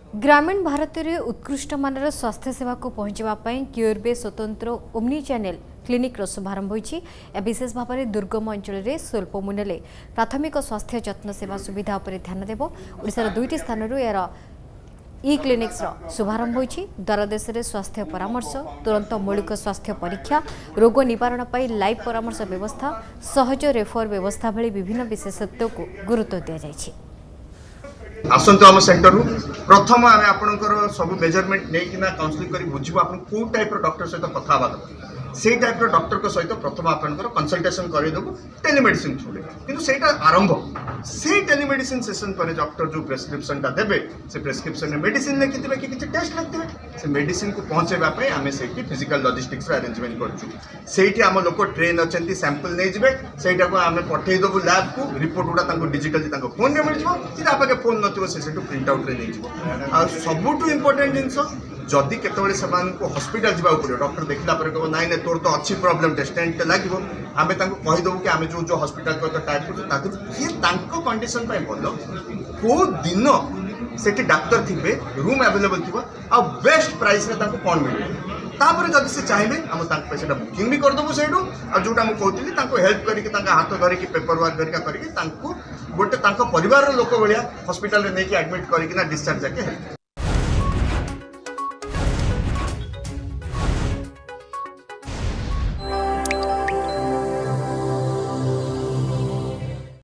ग्रामीण भारत में उत्कृष्ट मानर स्वास्थ्य सेवा को पहुंचापी क्यूरबे स्वतंत्र ओमनी चैनल क्लिनिक शुभारंभ होती। विशेष भाव में दुर्गम अंचल में स्वल्प मूल्य प्राथमिक स्वास्थ्य जत्न सेवा सुविधा पर ध्यान देव। ओडिशार 2टी स्थान यार ई क्लिनिक्स शुभारंभ होती। द्वारदेश में स्वास्थ्य परामर्श, तुरंत मौलिक स्वास्थ्य परीक्षा, रोग निवारण पर लाइव परामर्श व्यवस्था, सहज रेफर व्यवस्था भली विभिन्न विशेषत्व को गुरुत्व दि जाएगी। आसंतु आम सेंटर प्रथम आम आपंकर सब मेजरमेंट नहीं काउंसलिंग कर बुझे आप कौ टाइप डॉक्टर सहित कथा से टाइप डॉक्टर सहित प्रथम आपंकर कंसल्टेशन करदेबू टेलीमेडिसिन थ्रू किंतु सेटा आरंभ से टेलीमेडिसिन सेशन पर डॉक्टर जो प्रेस्क्रिप्शन देवे से प्रेस्क्रिप्शन मेडिसिन लिखिथे कि किसी टेस्ट लिखिथे से मेडिसिन को पहुँचाई आम से फिजिकल लॉजिस्टिक्स अरेंजमेंट करूँ आम लोक ट्रेन अच्छा सैंपल नहीं जाए सहीटा को आम पठेदेबू लैब को रिपोर्ट गुड़ा डिजिटली फोन में मिल जाए फोन नथिबो से प्रिंट आउट नहीं सबुठ इम्पोर्टेंट जिनस जदि केतबेले से हॉस्पिटल जावा पड़ो डॉक्टर देखला पर कहो नाई तोर तो अच्छी प्रॉब्लम टेस्टेंट लगे आम कहीदेबू कि आम जो हॉस्पिटल को टाइप कर कंडीशन भल को दिन से डाक्तर थे रूम अवेलेबल थी आ बेस्ट प्राइस कौन मिले तापर जब से चाहिए आम से बुकिंग भी करदेबू से जोटा मुझे कहती हेल्प करके हाथ धरिकी पेपर वर्क करके गोटे परिवार लोक भाया हॉस्पिटल में नहीं एडमिट करके डिस्चार्ज जाके हेल्प